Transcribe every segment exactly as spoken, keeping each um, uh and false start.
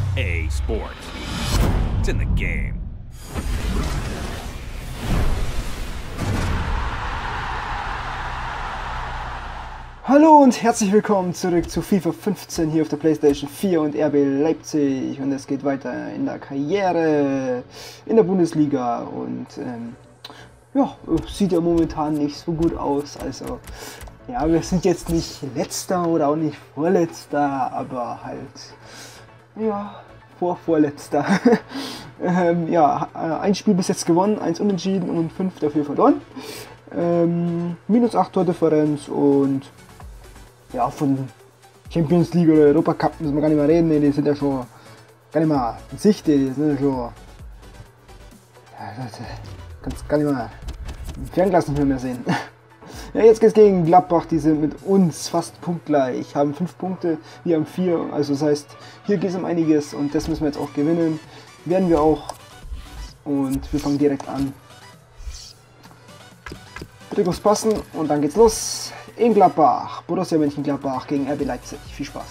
E A Sports. It's in the game. Hallo und herzlich willkommen zurück zu FIFA fünfzehn hier auf der PlayStation vier und R B Leipzig, und es geht weiter in der Karriere in der Bundesliga und ähm, ja, sieht ja momentan nicht so gut aus. Also ja, wir sind jetzt nicht letzter oder auch nicht vorletzter, aber halt ja, vorvorletzter. ähm, ja, ein Spiel bis jetzt gewonnen, eins unentschieden und fünf dafür verloren. Ähm, minus acht Tordifferenz und ja, von Champions League oder Europa Cup müssen wir gar nicht mehr reden, ne, die sind ja schon gar nicht mehr in Sicht, die sind ja schon, ja, kannst gar nicht mehr im Fernglas nicht mehr sehen. Ja, jetzt geht es gegen Gladbach, die sind mit uns fast punktgleich, haben fünf Punkte, wir haben vier, also das heißt, hier geht es um einiges und das müssen wir jetzt auch gewinnen, werden wir auch, und wir fangen direkt an. Trikots passen und dann geht's los in Gladbach. Borussia Mönchengladbach gegen R B Leipzig. Viel Spaß.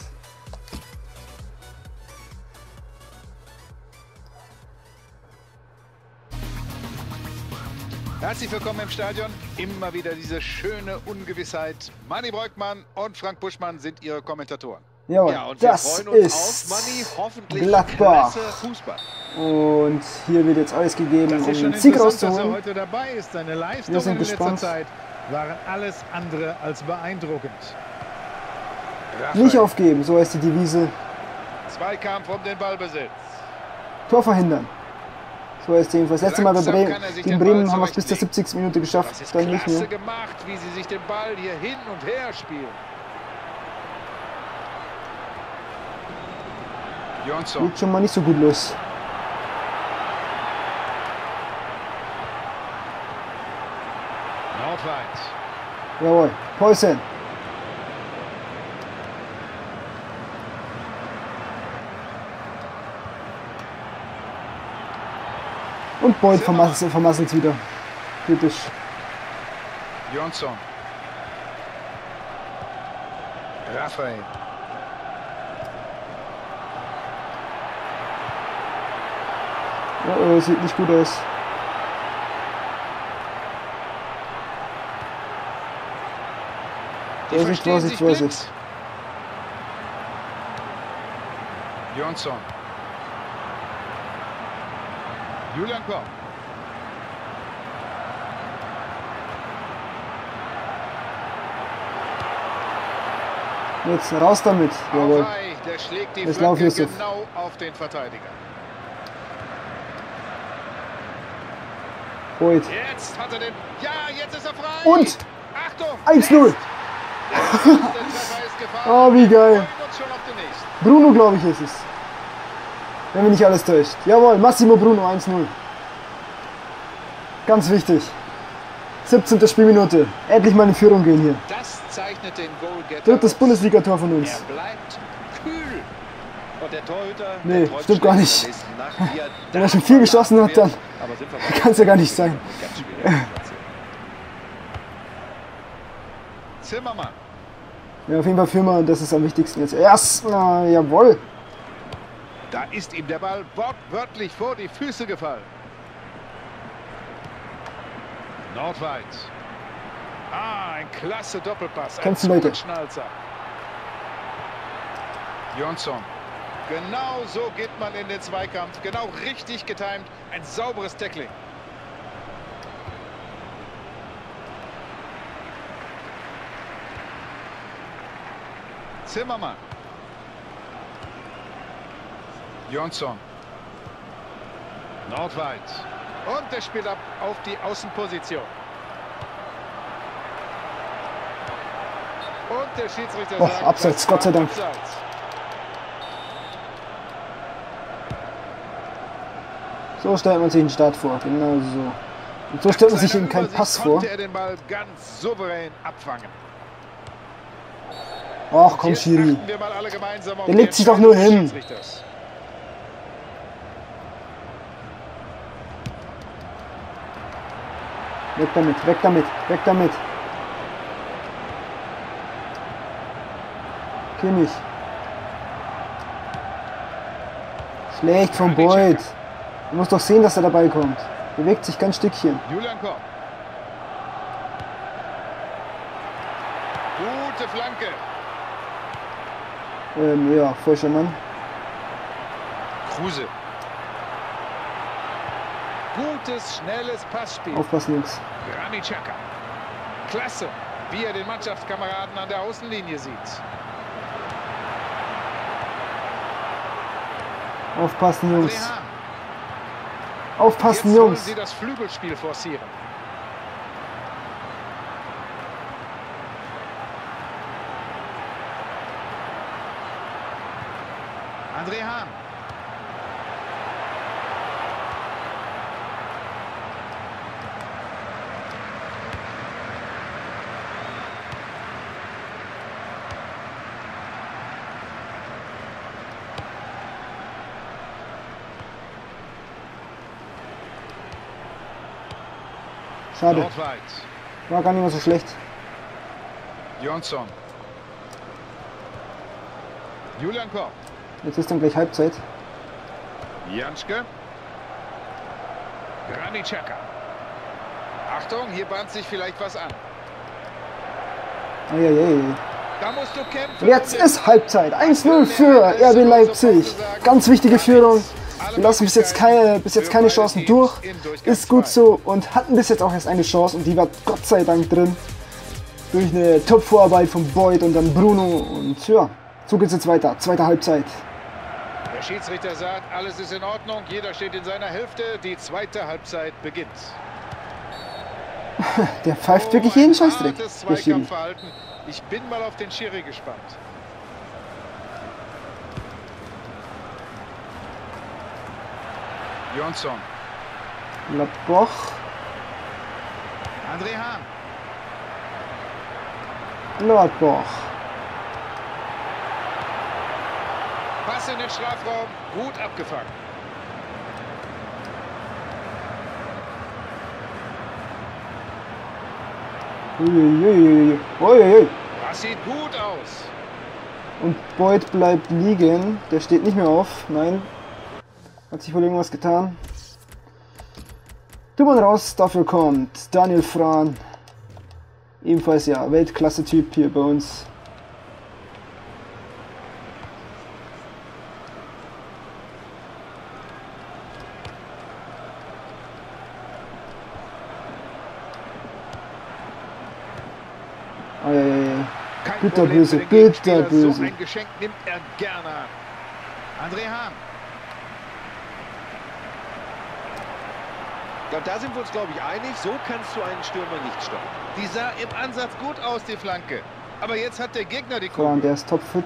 Herzlich willkommen im Stadion. Immer wieder diese schöne Ungewissheit. Manni Breukmann und Frank Buschmann sind Ihre Kommentatoren. Jawohl, ja, und das wir freuen uns ist auf, Manni, hoffentlich Gladbach. klasse Fußball. Und hier wird jetzt alles gegeben, Das um ist schon den Sieg interessant, dass er rauszuholen. heute dabei ist. Seine Wir Leistungen sind in letzter gespannt. Zeit waren alles andere als beeindruckend. Raphael. Nicht aufgeben, so heißt die Devise. Zweikampf um den Ballbesitz. Tor verhindern. So heißt jedenfalls. Das letzte Mal bei Langsam Bremen, kann er sich gegen den Bremen Ball haben wir es bis zur zurechtlegen. siebzigsten Minute geschafft. Das ist Dann nicht klasse mehr. gemacht, wie sie sich den Ball hier hin und her spielen. Jonsson. Geht schon mal nicht so gut los. Nordweit. Jawohl, Paulsen. Und Beuth vermasselt, vermasselt wieder. Typisch. Jonsson. Raphael. Oh, oh, sieht nicht gut aus. Die Vorsicht, verstehen Vorsicht, sich Vorsicht. blind. Jonsson. Julian Korb. Jetzt raus damit. Jawohl. Auwei, der schlägt die Jetzt lauf, Flanke Yusuf. genau auf den Verteidiger. Beuth. Jetzt hat er den... Ja, jetzt ist er frei. Und Achtung. eins null. Der erste Treffer ist gefallen. Oh, wie geil. Wir freuen uns schon auf den nächsten. Bruno, glaube ich, ist es. Wenn mich nicht alles täuscht. Jawohl, Massimo Bruno, eins null. Ganz wichtig. siebzehnte Spielminute. Endlich mal in Führung gehen hier. Das zeichnet den Goalgetter. Drittes aus. Bundesligator von Er uns. bleibt kühl. Und der Torhüter... Nee, der träumt stimmt gar schlecht nicht. in der nächsten Nacht, wie er Wenn er schon da viel geschossen hat, dann verlassen wird. Aber sind wir mal kann es ja gar nicht sein. ganz schwierige Situation. Zimmermann. Ja, auf jeden Fall Firma, das ist am wichtigsten jetzt. Erst, na, jawohl. Da ist ihm der Ball wortwörtlich vor die Füße gefallen. Nordweit. Ah, ein klasse Doppelpass. Ein Kämpfen, Leute. Zungenschnalzer. Jonsson. Genau so geht man in den Zweikampf. Genau richtig getimt. Ein sauberes Tackling. Zimmermann. Jonsson. Nordweit. Und der spielt ab auf die Außenposition. Und der Schiedsrichter Och, sagt, Abseits, das Gott sei war Dank. Abseits. So stellt man sich den Start vor. Genau so. Und so stellt man sich Seiner eben keinen Übersicht Pass vor. konnte er den Ball ganz souverän abfangen. Ach komm, Jetzt Schiri. achten wir mal alle gemeinsam auf Der die legt sich doch nur Entscheidung hin. des Schiedsrichters. Weg damit, weg damit, weg damit. Kimmich. Schlecht von Boyd. Du musst doch sehen, dass er dabei kommt. Bewegt sich ganz Stückchen. Julian Korb. Gute Flanke. Ähm, ja, falscher Mann. Kruse. Gutes, schnelles Passspiel. Aufpassen, Jungs. Granit Xhaka. Klasse, wie er den Mannschaftskameraden an der Außenlinie sieht. Aufpassen, Jungs. André Hahn. Aufpassen, Jetzt wollen Jungs. sie das Flügelspiel forcieren. André Hahn. Schade. Nordweit. War gar nicht mehr so schlecht. Jonsson. Julian Korb. Jetzt ist dann gleich Halbzeit. Janschke. Granit Xhaka. Achtung, hier bahnt sich vielleicht was an. Eieiei. Da musst du kämpfen. Jetzt ist Halbzeit. eins null für R B Leipzig. Ganz wichtige Führung. Wir lassen bis jetzt keine, bis jetzt keine Chancen durch. Ist gut so und hatten bis jetzt auch erst eine Chance und die war Gott sei Dank drin. Durch eine Top-Vorarbeit von Boyd und dann Bruno. Und ja, so geht's jetzt weiter. Zweite Halbzeit. Der Schiedsrichter sagt, alles ist in Ordnung. Jeder steht in seiner Hälfte. Die zweite Halbzeit beginnt. Der pfeift wirklich jeden Scheißdreck. Hartes Der Schiri. Zweikampfverhalten. Ich bin mal auf den Schiri gespannt. Jonsson. Laboch. André Hahn. Laboch. Pass in den Strafraum. Gut abgefangen. Uiuiui. Uiuiui. Das sieht gut aus. Und Boyd bleibt liegen. Der steht nicht mehr auf. Nein. Hat sich wohl irgendwas getan. Du mal raus. Dafür kommt Daniel Frahn. Ebenfalls ja Weltklasse-Typ hier bei uns. Eieiei. Kein Bitterböse, Problem für den Gegenspieler. bitterböse. So ein Geschenk nimmt er gerne an. André Hahn. Ja, da sind wir uns, glaube ich, einig. So kannst du einen Stürmer nicht stoppen. Die sah im Ansatz gut aus, die Flanke. Aber jetzt hat der Gegner die Frahn, Kugel. der ist topfit.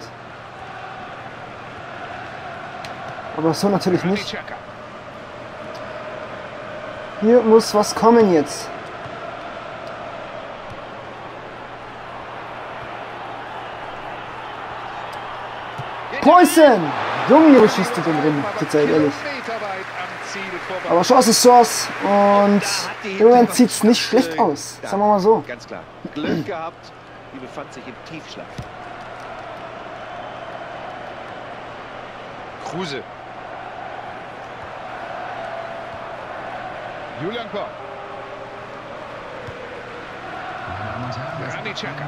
Aber so natürlich Granit nicht. Xhaka. Hier muss was kommen jetzt. Preußen! Junge, wo schießt du denn drin? Zurzeit, ehrlich. Kilometerweit am Ziel vorbei. Aber Chance ist Chance. Und Da hat die im Moment sieht es Hintermannschaft, nicht schlecht äh, aus. da, Sagen wir mal so. Ganz klar. Glück gehabt. Die befand sich im Tiefschlaf. Kruse. Julian Korb. Granit Xhaka.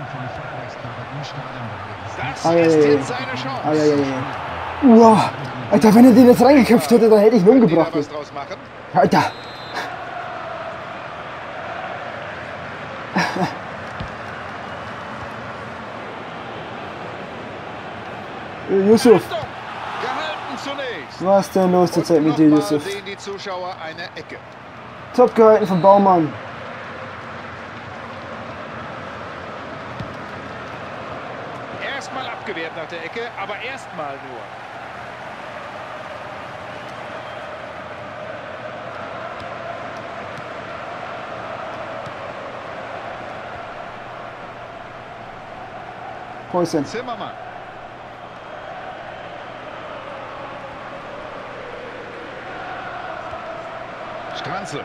Das Eieiei. ist jetzt seine Chance. Eieiei. Uah. Alter, wenn er den jetzt reingeköpft hätte, dann hätte ich ihn Können die da umgebracht. was draus machen? Alter. Yusuf, Achtung! Gehalten zunächst. was denn los zurzeit mit dir, Und Yusuf? nochmal sehen die Zuschauer eine Ecke. Top gehalten von Baumann. Erstmal abgewehrt nach der Ecke, aber erstmal nur. Preußen. Zimmermann. Stranzl.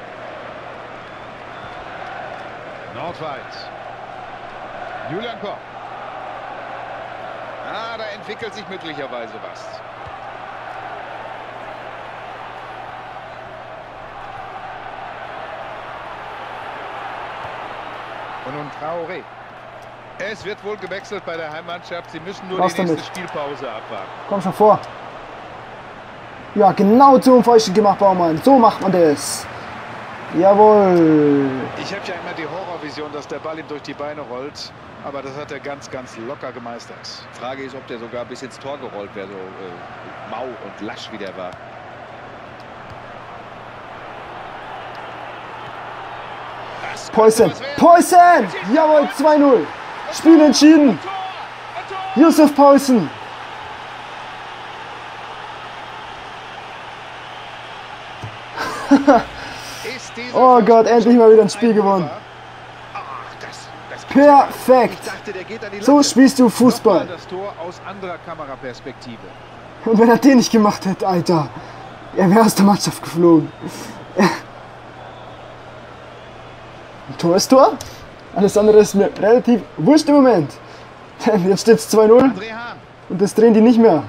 Nordweit. Julian Korb. Ah, da entwickelt sich möglicherweise was. Und nun Traoré. Es wird wohl gewechselt bei der Heimmannschaft. Sie müssen nur Was die nächste damit? Spielpause abwarten. Komm schon vor. Ja, genau zum Feuchten gemacht, Baumann. So macht man das. Jawohl. Ich habe ja immer die Horrorvision, dass der Ball ihm durch die Beine rollt. Aber das hat er ganz, ganz locker gemeistert. Frage ist, ob der sogar bis ins Tor gerollt wäre, so äh, mau und lasch wie der war. Das Poison. könnte was werden. Poison. Jawohl, zwei null. Spiel entschieden. Tor, ein Tor. Yusuf Poison. Ist dieser Oh Gott, Vorsprung endlich mal wieder ein Spiel gewonnen. Ach, das, das Perfekt. Ich dachte, der geht an die So Latte. spielst du Nochmal Fußball. das Tor aus anderer Kameraperspektive. Und wenn er den nicht gemacht hätte, Alter, er wäre aus der Mannschaft geflogen. Ein Tor ist Tor. Alles andere ist mir relativ wurscht im Moment. Denn jetzt steht es zwei null André Hahn, und das drehen die nicht mehr.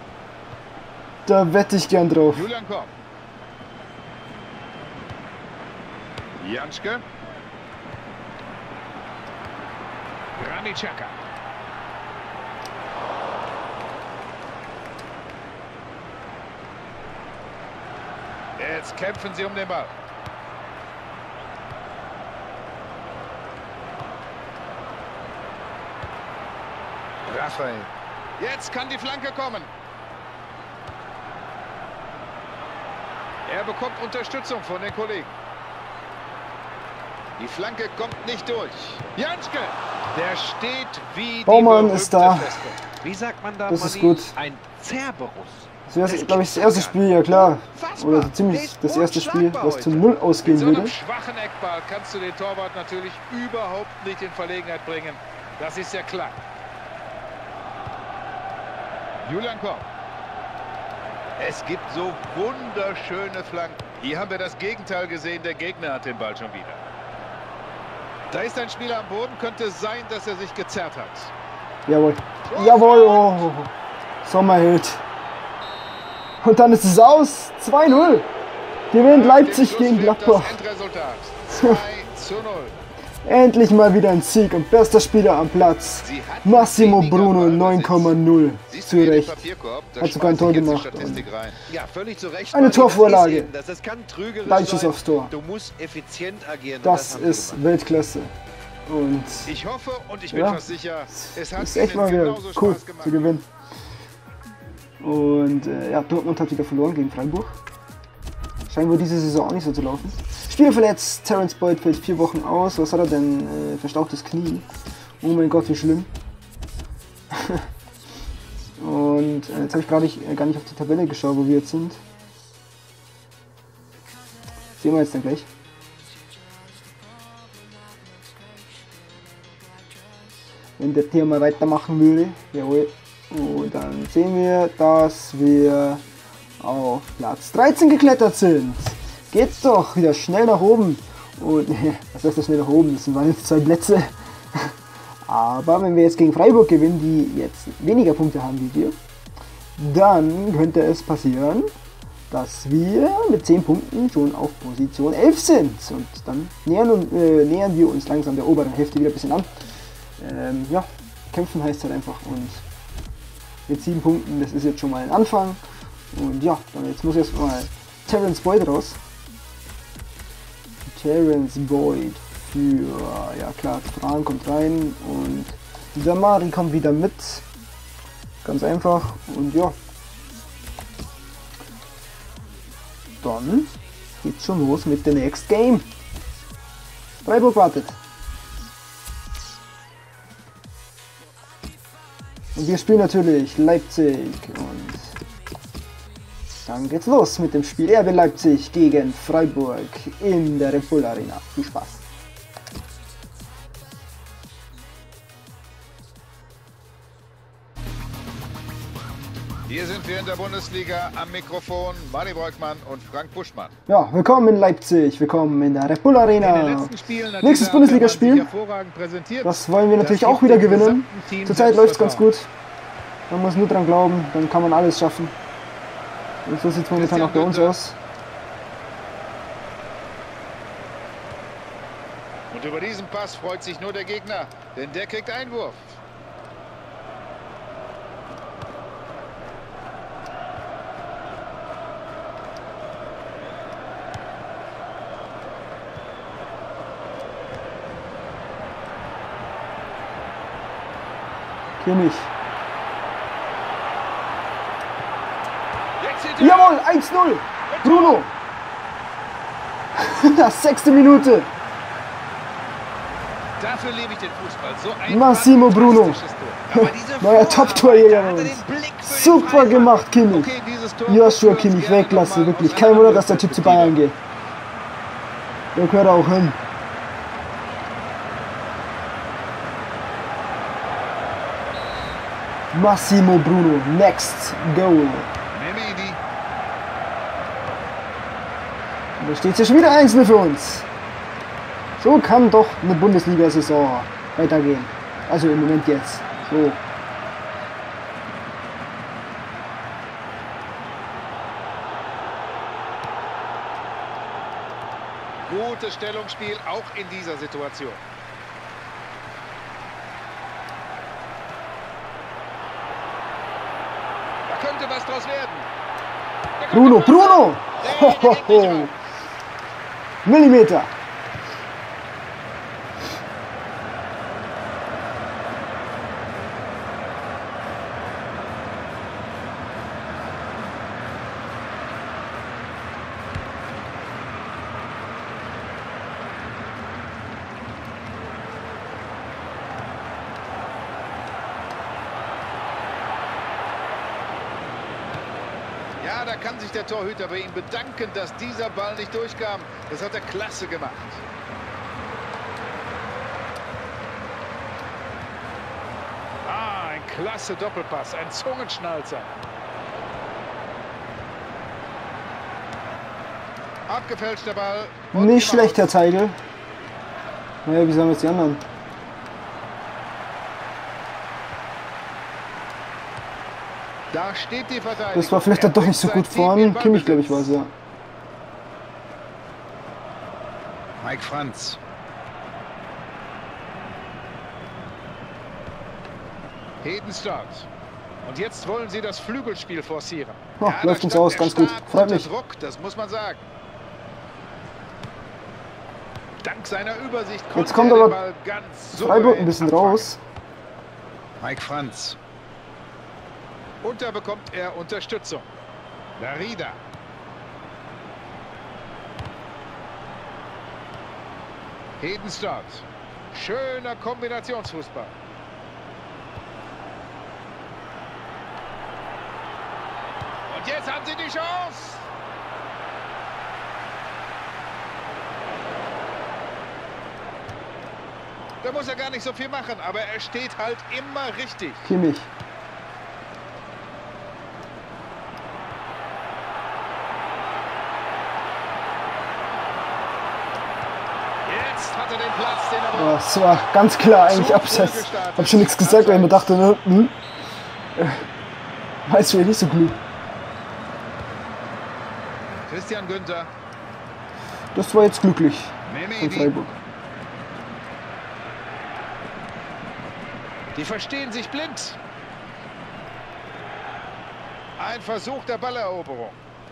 Da wette ich gern drauf. Julian Kopp. Janschke. Granit Xhaka. Jetzt kämpfen sie um den Ball. Raphael. Jetzt kann die Flanke kommen. Er bekommt Unterstützung von den Kollegen. Die Flanke kommt nicht durch. Janschke, der steht wie Baumann die ist berühmte da. Festung. Wie sagt man da, Das ist Manni? gut. Ein Cerberus. Das wäre, glaube ich, das erste Spiel, ja klar. Oder so ziemlich das erste Spiel, was zu null Mit ausgehen so einem würde. schwachen Eckball kannst du den Torwart natürlich überhaupt nicht in Verlegenheit bringen. Das ist ja klar. Julian Kopp. Es gibt so wunderschöne Flanken. Hier haben wir das Gegenteil gesehen. Der Gegner hat den Ball schon wieder. Da ist ein Spieler am Boden. Könnte sein, dass er sich gezerrt hat. Jawohl. Jawohl. Oh. Sommerheld. Und dann ist es aus. zwei null. Gewinnt Nach dem Leipzig Schluss gegen wird Gladbach. Das Endresultat zwei zu null. Endlich mal wieder ein Sieg und bester Spieler am Platz. Sie hatten Massimo weniger Bruno Ballbesitz. neun Komma null. Siehst du hier den Zurecht. Papierkorb? Da Hat sogar ein schmeiß Tor ich jetzt die gemacht. Statistik rein. Ja, völlig zu Recht. Eine Manni, Torvorlage. Das, ist eben das, das kann trügerisch Gleiches sein. aufs Tor. Du musst effizient agieren. und Das haben sie ist gemacht. Weltklasse. Und Ich hoffe und ich bin Ja, fast sicher, es hat ist echt ihnen mal wieder genauso cool Spaß gemacht. zu gewinnen. Und äh, ja, Dortmund hat wieder verloren gegen Freiburg. Scheint wohl diese Saison auch nicht so zu laufen. Spieler verletzt, Terence Boyd fällt vier Wochen aus. Was hat er denn? Äh, verstauchtes Knie. Oh mein Gott, wie schlimm. Und äh, jetzt habe ich gerade äh, gar nicht auf die Tabelle geschaut, wo wir jetzt sind. Sehen wir jetzt dann gleich. Wenn der Tier mal weitermachen würde. Jawohl. Und dann sehen wir, dass wir auf Platz dreizehn geklettert sind. Geht's doch wieder schnell nach oben. Und was heißt das schnell nach oben? Das waren jetzt zwei Plätze. Aber wenn wir jetzt gegen Freiburg gewinnen, die jetzt weniger Punkte haben wie wir, dann könnte es passieren, dass wir mit zehn Punkten schon auf Position elf sind. Und dann nähern, äh, nähern wir uns langsam der oberen Hälfte wieder ein bisschen an. Ähm, ja, kämpfen heißt halt einfach. Und mit sieben Punkten, das ist jetzt schon mal ein Anfang. Und ja, dann jetzt muss erstmal Terence Boyd raus. Terence Boyd für, ja klar, Fran kommt rein und Samari kommt wieder mit. Ganz einfach. Und ja, dann geht's schon los mit dem Next Game. Freiburg wartet. Und wir spielen natürlich Leipzig und dann geht's los mit dem Spiel R B Leipzig gegen Freiburg in der Red Bull Arena. Viel Spaß! Hier sind wir in der Bundesliga am Mikrofon. Manni Breukmann und Frank Buschmann. Ja, willkommen in Leipzig, willkommen in der Red Bull In den Arena. letzten Spielen hat Nächstes dieser Bundesligaspiel. Abwehrmann sich hervorragend präsentiert. Das wollen wir natürlich Das auch gibt wieder dem gewinnen. gesamten Team Zurzeit läuft es ganz Selbstvertrauen. gut. Man muss nur dran glauben, dann kann man alles schaffen. Und so sieht es momentan auch bei uns aus. Und über diesen Pass freut sich nur der Gegner, denn der kriegt Einwurf. Kimmich. Jawohl, eins null. Bruno. Sechste Minute. Dafür liebe ich den Fußball. So ein Massimo Bruno. Neuer Top-Torjäger bei uns. Super gemacht, Kimmich. Okay, dieses Tor Joshua gucken wir uns Kimmich, gerne Weltklasse, noch mal wirklich. aus Kein einer Wunder, dass der Typ zu Bayern Perspektive. geht. Der gehört auch hin. Massimo Bruno, next goal. Memedi. Da steht es ja schon wieder eins null für uns. So kann doch eine Bundesliga-Saison weitergehen. Also im Moment jetzt. So. Gutes Stellungsspiel, auch in dieser Situation. Da könnte was draus werden. Da könnte Bruno, was Bruno! sein. Ho, Nee, ho, der geht nicht ho. rein. Millimeter. Ja, da kann sich der Torhüter bei ihm bedanken, dass dieser Ball nicht durchkam. Das hat er klasse gemacht. Ah, ein klasse Doppelpass, ein Zungenschnalzer. Abgefälschter Ball. Und Nicht immer schlecht, Herr aus. Zeigel. Naja, wie sagen jetzt die anderen? Da steht die Verteidigung. Das war vielleicht dann doch nicht so gut vorn. Kimmich, glaube ich, war es ja. Mike Franz. Hedenstart. Und jetzt wollen sie das Flügelspiel forcieren. Oh, da läuft uns stand aus, er ganz gut. stark Freut unter mich. Druck, das muss man sagen. Dank seiner Übersicht Jetzt konnte kommt er den aber Ball ganz Freiburg souverän ein bisschen abfangen. raus. Mike Franz. Und da bekommt er Unterstützung. Darida. Hedenstart. Schöner Kombinationsfußball. Und jetzt haben sie die Chance. Da muss er gar nicht so viel machen, aber er steht halt immer richtig. Kimmich. Jetzt hat er den Platz, den er braucht. Ja, das war ganz klar eigentlich abseits. Hab schon nichts gesagt, weil ich mir dachte, ne, hm, äh, weiß vielleicht nicht so klug. Christian Günther. Das war jetzt glücklich von Memedi. Freiburg. Die verstehen sich blind. Ein Versuch der Balleroberung.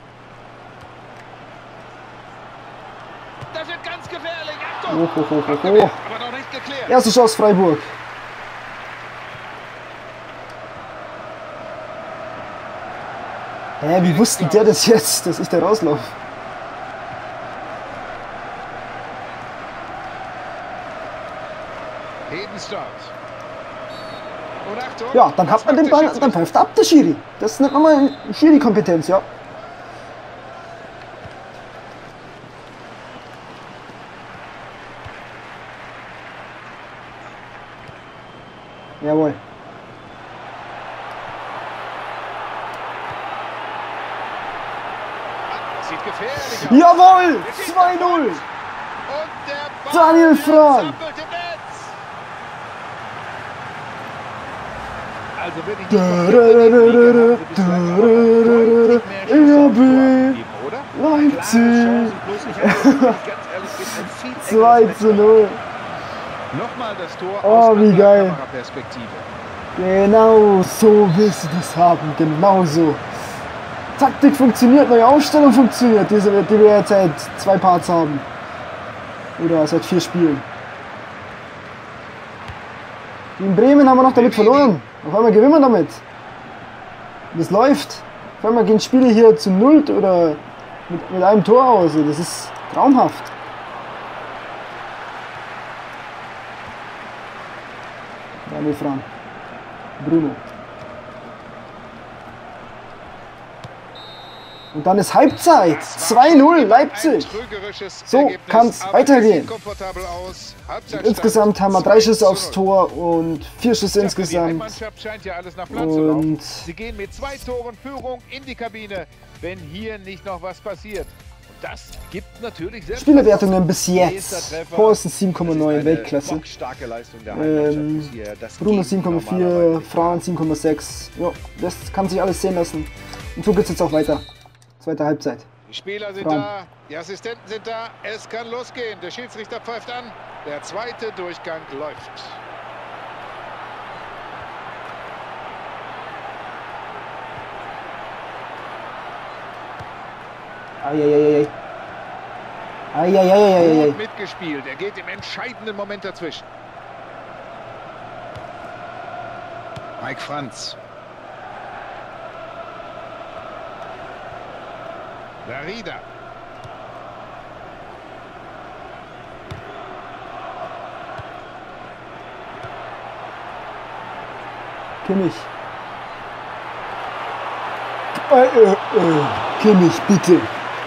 Das wird ganz gefährlich. Achtung! Oh, oh, oh, oh, Abgewehrt, oh. aber noch nicht geklärt. Erste Chance Freiburg. Hä, wie wusste der das jetzt, dass ich da rauslaufe? Hedenstart. Und Achtung. Ja, dann hat man den Ball, dann pfeift ab der Schiri. Das nennt man mal Schiri-Kompetenz, ja. Jawohl. Das sieht gefährlich aus. Jawohl! zwei null! Und der Ball Daniel Frahn. zappelt im Netz. Also wenn ich Da, da, da, da, da, R B Leipzig. zwei zu null. Nochmal das Tor Oh, aus wie anderer geil. Kameraperspektive. Genau so willst du das haben. Genau so. Taktik funktioniert, neue Aufstellung funktioniert, die wir, die wir jetzt seit zwei Parts haben. Oder seit vier Spielen. In Bremen haben wir noch damit verloren. Auf einmal gewinnen wir damit. Das läuft. Auf einmal gehen Spiele hier zu null oder mit, mit einem Tor aus. Das ist traumhaft. Daniel Fran. Bruno. Und dann ist Halbzeit. zwei null Leipzig. So kann es weitergehen. Insgesamt haben wir drei Schüsse aufs Tor und vier Schüsse insgesamt. Und sie gehen mit zwei Toren Führung in die Kabine, wenn hier nicht noch was passiert. Das gibt natürlich Spielerwertungen bis jetzt. Horsten sieben Komma neun, Weltklasse. Ähm, Bruno sieben Komma vier, Fran sieben Komma sechs. Ja, das kann sich alles sehen lassen. Und so geht es jetzt auch weiter. Zweite Halbzeit. Die Spieler sind Fran. da, die Assistenten sind da, es kann losgehen. Der Schiedsrichter pfeift an, der zweite Durchgang läuft. Eieieiei. Eieieiei. Gut mitgespielt, er geht im entscheidenden Moment dazwischen. Mike Franz. Larida. Kimmich. Äh, äh, äh. Kimmich, bitte.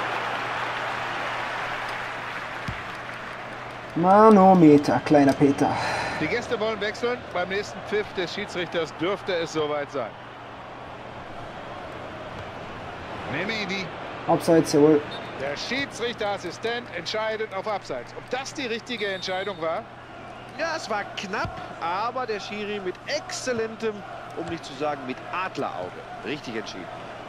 Manometer, kleiner Peter. Die Gäste wollen wechseln. Beim nächsten Pfiff des Schiedsrichters dürfte es soweit sein. Memedi. Abseits, jawohl. Der Schiedsrichterassistent entscheidet auf Abseits. Ob das die richtige Entscheidung war? Ja, es war knapp, aber der Schiri mit exzellentem, um nicht zu sagen mit Adlerauge, richtig entschieden.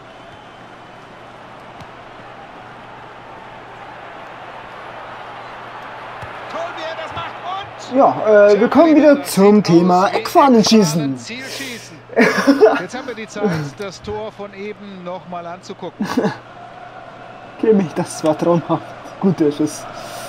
Toll, wie er das macht und... Ja, äh, wir kommen wieder zum Thema Eckfahnenschießen. Zielschießen. Jetzt haben wir die Zeit, das Tor von eben noch mal anzugucken. Kimmich, das war traumhaft. Guter Schuss.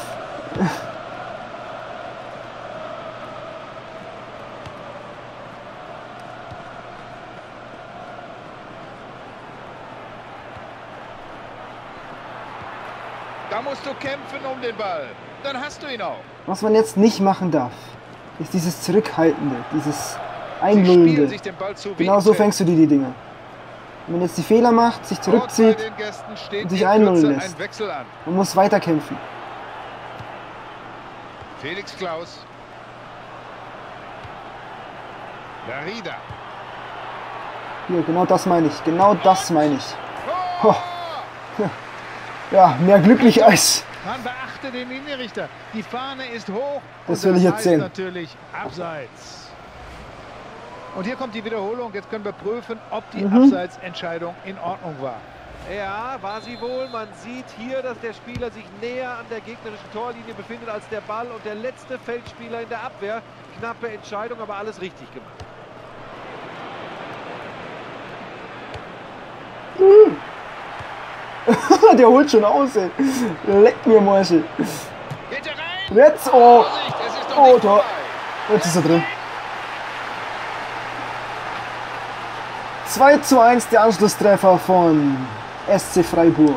Da musst du kämpfen um den Ball. Dann hast du ihn auch. Was man jetzt nicht machen darf, ist dieses Zurückhaltende, dieses Sie spielen Einlullende. sich den Ball zu Genau so fängst du dir die Dinge. Wenn man jetzt die Fehler macht, sich zurückzieht, Dort bei den Gästen steht und sich in einlullen Kürze lässt. ein Wechsel an. man muss weiterkämpfen. Felix Klaus. Larida. Hier, genau das meine ich. Genau das meine ich. Oh! Ja, mehr glücklich als... Man beachte den Linienrichter. Die Fahne ist hoch. Das und will ich jetzt heißt sehen. natürlich abseits. Und hier kommt die Wiederholung. Jetzt können wir prüfen, ob die Mhm. Abseitsentscheidung in Ordnung war. Ja, war sie wohl. Man sieht hier, dass der Spieler sich näher an der gegnerischen Torlinie befindet als der Ball und der letzte Feldspieler in der Abwehr. Knappe Entscheidung, aber alles richtig gemacht. Der holt schon aus, ey. Leck mir Mäusche. Geht er rein? Jetzt, oh. Vorsicht, es ist doch Oh, nicht Tor. vorbei. Jetzt ist er drin. zwei zu eins der Anschlusstreffer von S C Freiburg.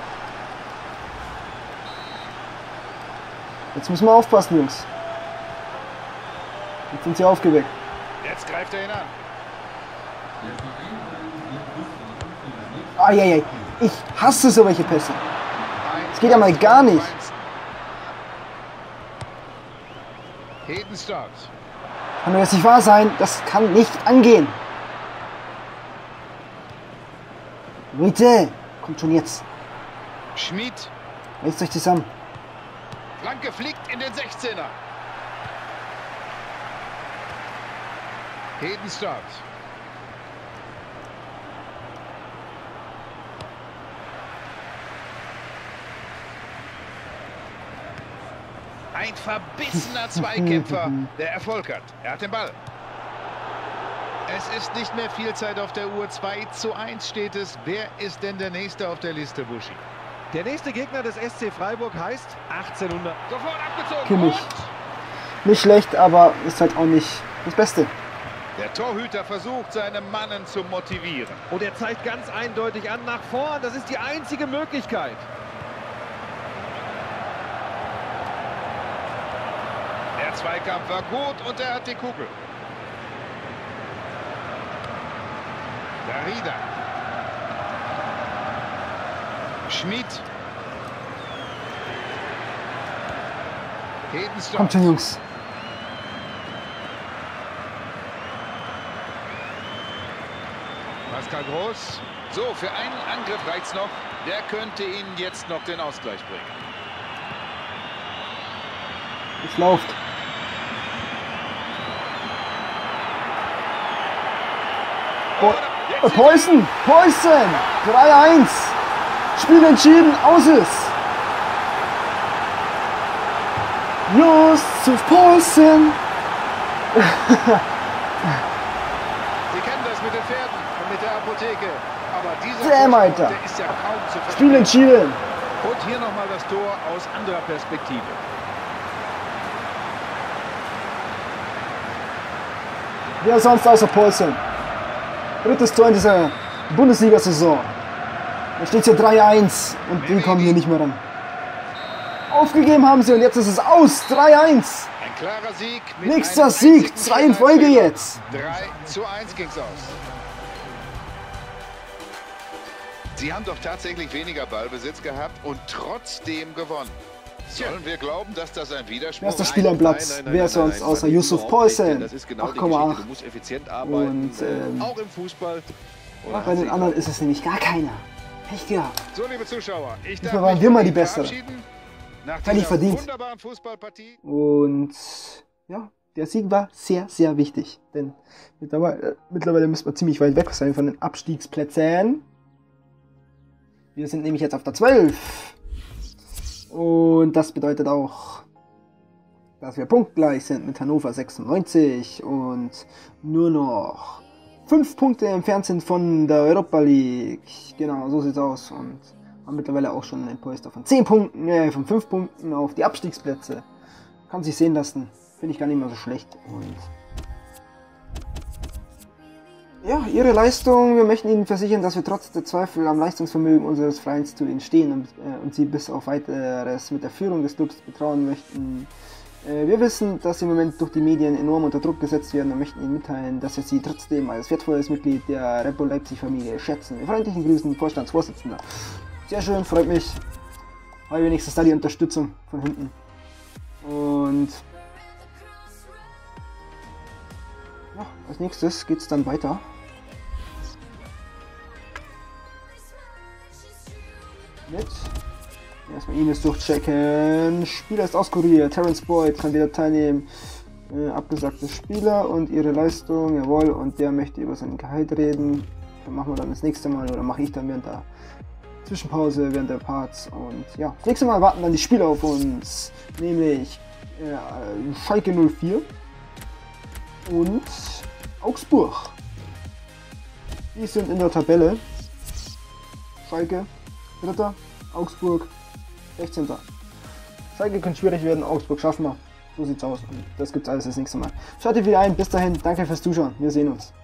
Jetzt müssen wir aufpassen, Jungs. Jetzt sind sie aufgeweckt. Jetzt greift er ihn an. Eieiei. Ich hasse solche Pässe. Das geht ja mal gar nicht. Hedenstart. Kann doch jetzt nicht wahr sein. Das kann nicht angehen. Leute, kommt schon jetzt. Schmid. Reißt euch zusammen. Flanke fliegt in den sechzehner. Hedenstart. Ein verbissener Zweikämpfer, der Erfolg hat. Er hat den Ball. Es ist nicht mehr viel Zeit auf der Uhr. zwei zu eins steht es. Wer ist denn der Nächste auf der Liste, Buschi? Der nächste Gegner des S C Freiburg heißt achtzehnhundert. Sofort abgezogen. Kimmich. Und Nicht schlecht, aber ist halt auch nicht das Beste. der Torhüter versucht, seine Mannen zu motivieren. Und er zeigt ganz eindeutig an, nach vorn. Das ist die einzige Möglichkeit. Der Zweikampf war gut und er hat die Kugel. Darida. Schmid. Hedensdorf. Kommt schon, Jungs. Pascal Groß. So, für einen Angriff reicht's noch. Der könnte Ihnen jetzt noch den Ausgleich bringen. Es läuft. Bo äh, Poison! Poison! drei eins! Spiel entschieden, aus ist! Yusuf Poison! Sie kennen das mit den Pferden und mit der Apotheke. Aber dieser Damn, Vorsprung, Alter. der ist ja kaum zu Spiel verstehen. entschieden! Und hier nochmal das Tor aus anderer Perspektive. Wer sonst außer Poison? Drittes Tor in dieser Bundesliga-Saison. Da steht hier drei eins und die kommen hier nicht mehr ran. Aufgegeben haben sie und jetzt ist es aus. drei eins. Ein klarer Sieg. Mit Nächster einem Sieg. einzigen Zwei in Folge Schnellfehler. jetzt. drei zu eins ging's aus. Sie haben doch tatsächlich weniger Ballbesitz gehabt und trotzdem gewonnen. Sollen wir glauben, dass das ein Widerspruch Wer ist der ist? Spieler am Platz? Wer sonst außer Yusuf Poison? Das ist genau die acht Komma Geschichte. acht. Du musst effizient arbeiten, Und, ähm, auch im Fußball. Ach, bei den anderen ist es nämlich gar keiner. Pech gehabt. So, liebe Zuschauer, ich darf Diesmal waren mich wir mal von die Ihnen Besseren. verabschieden. Nach Völlig dieser verdient. wunderbaren Fußballpartie. Und ja, der Sieg war sehr, sehr wichtig. Denn mittlerweile, äh, mittlerweile müssen wir ziemlich weit weg sein von den Abstiegsplätzen. Wir sind nämlich jetzt auf der zwölf. Und das bedeutet auch, dass wir punktgleich sind mit Hannover sechsundneunzig und nur noch fünf Punkte entfernt sind von der Europa League. Genau, so sieht's aus. Und haben mittlerweile auch schon ein Polster von zehn Punkten, äh, von fünf Punkten auf die Abstiegsplätze. Kann sich sehen lassen. Finde ich gar nicht mehr so schlecht. Und ja, ihre Leistung, wir möchten Ihnen versichern, dass wir trotz der Zweifel am Leistungsvermögen unseres Vereins zu Ihnen stehen und, äh, und Sie bis auf weiteres mit der Führung des Clubs betrauen möchten. Äh, wir wissen, dass Sie im Moment durch die Medien enorm unter Druck gesetzt werden und möchten Ihnen mitteilen, dass wir Sie trotzdem als wertvolles Mitglied der Red Bull Leipzig-Familie schätzen. Mit freundlichen Grüßen, Vorstandsvorsitzender. Sehr schön, freut mich. Habe wenigstens da die Unterstützung von hinten. Und ja, als nächstes geht es dann weiter. Mit erstmal E-Mails durchchecken. Spieler ist auskuriert. Terence Boyd kann wieder teilnehmen. Äh, abgesagte Spieler und ihre Leistung. Jawohl, und der möchte über sein Gehalt reden. Dann machen wir dann das nächste Mal oder mache ich dann während der Zwischenpause, während der Parts. Und ja, das nächste Mal warten dann die Spieler auf uns. Nämlich äh, Schalke null vier und Augsburg. Die sind in der Tabelle. Schalke dritter, Augsburg sechzehnter. Schalke könnte schwierig werden, Augsburg schaffen wir. So sieht's aus. Und das gibt's alles das nächste Mal. Schaut wieder ein. Bis dahin. Danke fürs Zuschauen. Wir sehen uns.